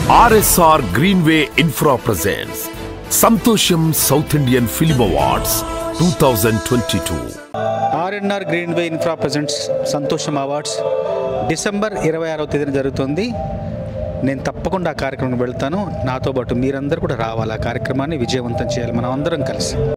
RSR Greenway Infra presents Santosham South Indian Film Awards 2022. RNR Greenway Infra presents Santosham Awards December 26వ తేదీన జరుగుతుంది. నేను తప్పకుండా ఆ కార్యక్రమానికి వెళ్తాను. నాతో పాటు మీరందరూ కూడా రావాలి. ఆ కార్యక్రమాన్ని విజయవంతం చేయాలి మనం అందరం కలిసి.